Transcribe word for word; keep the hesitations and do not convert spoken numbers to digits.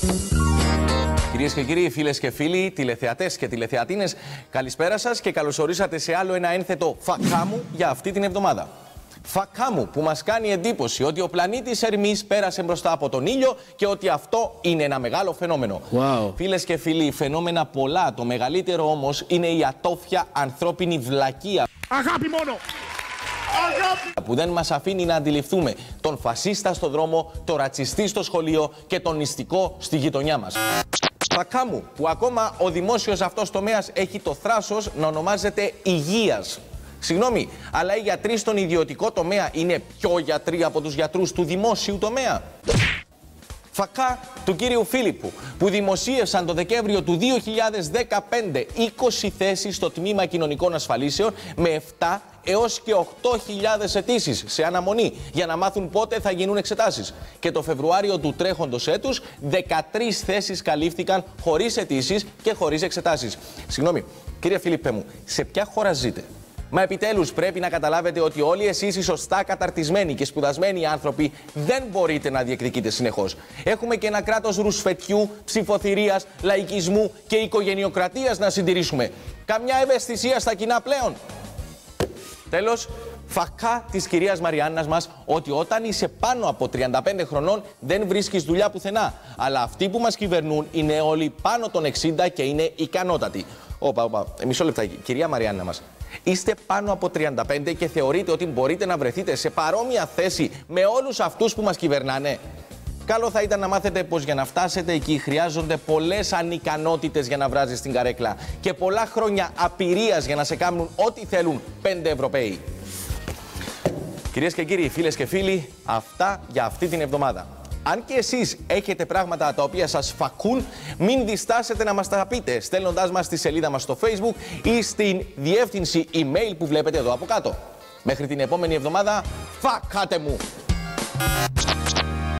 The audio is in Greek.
Κυρίες και κύριοι, φίλες και φίλοι, τηλεθεατές και τηλεθεατίνες, καλησπέρα σας και καλωσορίσατε σε άλλο ένα ένθετο φακάμου για αυτή την εβδομάδα. Φακάμου που μας κάνει εντύπωση ότι ο πλανήτης Ερμής πέρασε μπροστά από τον ήλιο και ότι αυτό είναι ένα μεγάλο φαινόμενο. Wow. Φίλες και φίλοι, φαινόμενα πολλά. Το μεγαλύτερο όμως είναι η ατόφια ανθρώπινη βλακεία. Αγάπη μόνο! Αγάπη! Που δεν μας αφήνει να αντιληφθούμε τον φασίστα στο δρόμο, τον ρατσιστή στο σχολείο και τον νηστικό στη γειτονιά μας. Φακάμου που ακόμα ο δημόσιος αυτός τομέας έχει το θράσος να ονομάζεται υγείας. Συγγνώμη, αλλά οι γιατροί στον ιδιωτικό τομέα είναι πιο γιατροί από τους γιατρούς του δημόσιου τομέα. Φακά του κύριου Φίλιππου, που δημοσίευσαν το Δεκέμβριο του δύο χιλιάδες δεκαπέντε είκοσι θέσεις στο τμήμα κοινωνικών ασφαλίσεων με επτά έως και οκτώ χιλιάδες αιτήσεις σε αναμονή για να μάθουν πότε θα γίνουν εξετάσεις. Και το Φεβρουάριο του τρέχοντος έτους δεκατρείς θέσεις καλύφθηκαν χωρίς αιτήσεις και χωρίς εξετάσεις. Συγγνώμη, κύριε Φίλιππε μου, σε ποια χώρα ζείτε? Μα επιτέλους πρέπει να καταλάβετε ότι όλοι εσείς οι σωστά καταρτισμένοι και σπουδασμένοι άνθρωποι δεν μπορείτε να διεκδικείτε συνεχώς. Έχουμε και ένα κράτος ρουσφετιού, ψηφοθυρίας, λαϊκισμού και οικογενειοκρατίας να συντηρήσουμε. Καμιά ευαισθησία στα κοινά πλέον. Τέλος, φακά της κυρίας Μαριάννας μας ότι όταν είσαι πάνω από τριάντα πέντε χρονών δεν βρίσκεις δουλειά πουθενά. Αλλά αυτοί που μας κυβερνούν είναι όλοι πάνω των εξήντα και είναι ικανότατοι. Όπα, όπα, μισό λεπτάκι. Κυρία Μαριάννα μας, είστε πάνω από τριάντα πέντε και θεωρείτε ότι μπορείτε να βρεθείτε σε παρόμοια θέση με όλους αυτούς που μας κυβερνάνε? Καλό θα ήταν να μάθετε πως για να φτάσετε εκεί χρειάζονται πολλές ανικανότητες για να βράζεις την καρέκλα και πολλά χρόνια απειρίας για να σε κάνουν ό,τι θέλουν πέντε Ευρωπαίοι. Κυρίες και κύριοι, φίλες και φίλοι, αυτά για αυτή την εβδομάδα. Αν και εσείς έχετε πράγματα τα οποία σας φακούν, μην διστάσετε να μας τα πείτε στέλνοντάς μας στη σελίδα μας στο Facebook ή στην διεύθυνση email που βλέπετε εδώ από κάτω. Μέχρι την επόμενη εβδομάδα, φακάτε μου!